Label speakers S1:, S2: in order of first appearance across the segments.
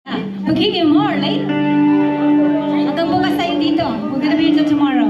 S1: We'll give you more later. Hanggang bukas tayo dito. We're gonna be here till tomorrow.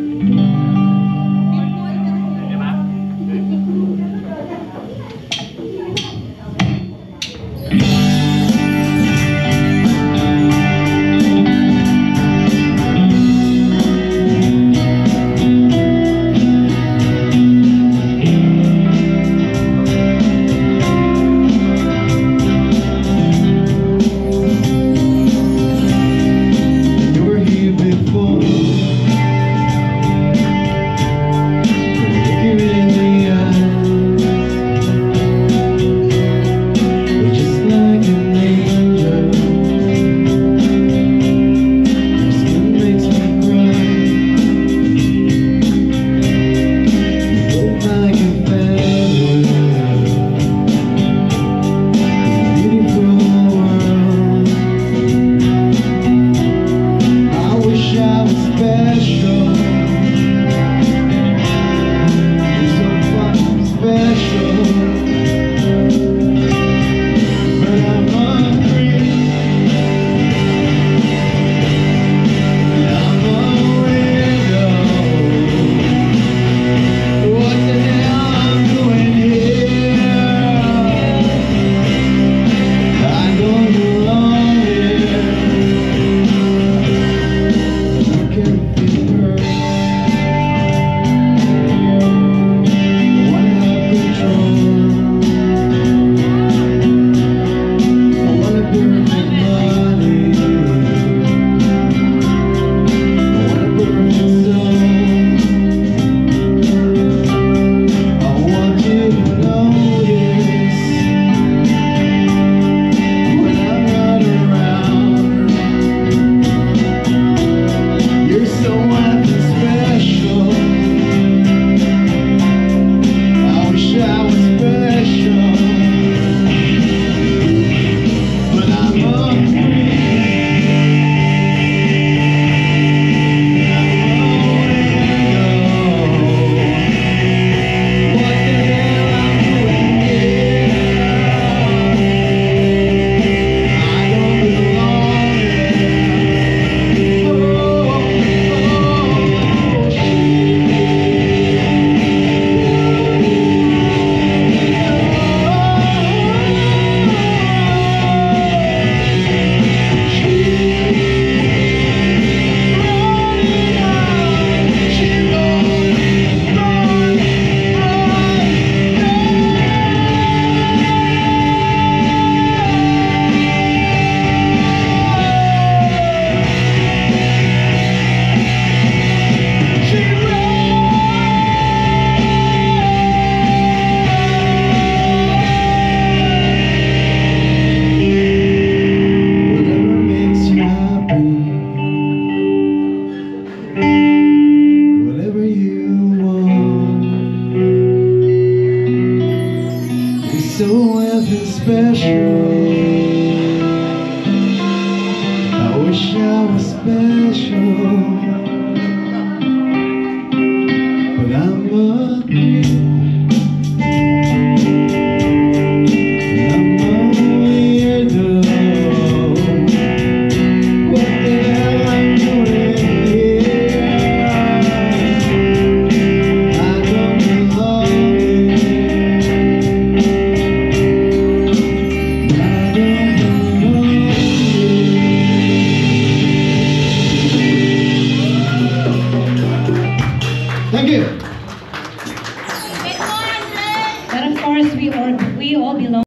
S2: Special. I wish I was special, but I'm a weirdo. What the hell I'm doing here? I don't belong Thank you.
S1: But of course, we all belong.